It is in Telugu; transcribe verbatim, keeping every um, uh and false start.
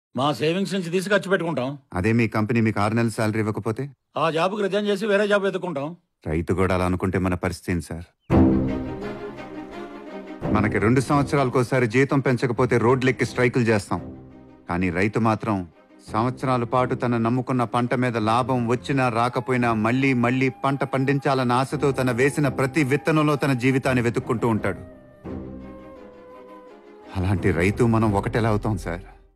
మా సేవింగ్స్ నుంచి తీసి ఖర్చు పెట్టుకుంటాం. అదే మీ కంపెనీ మీకు ఆరు నెలల శాలరీ ఇవ్వకపోతే? ఆ జాబ్కి రిజైన్ చేసి వేరే జాబ్ వెతుక్కుంటాం. రైతు కూడా అలా అనుకుంటే మన పరిస్థితి ఏంటి సార్? మనకి రెండు సంవత్సరాలకోసారి జీతం పెంచకపోతే రోడ్లెక్కి స్ట్రైకులు చేస్తాం. కానీ రైతు మాత్రం సంవత్సరాల పాటు తన నమ్ముకున్న పంట మీద లాభం వచ్చినా రాకపోయినా మళ్లీ మళ్లీ పంట పండించాలన్న ఆశతో తన వేసిన ప్రతి విత్తనంలో తన జీవితాన్ని వెతుక్కుంటూ ఉంటాడు. అలాంటి రైతు మనం ఒకటెలా అవుతాం సార్?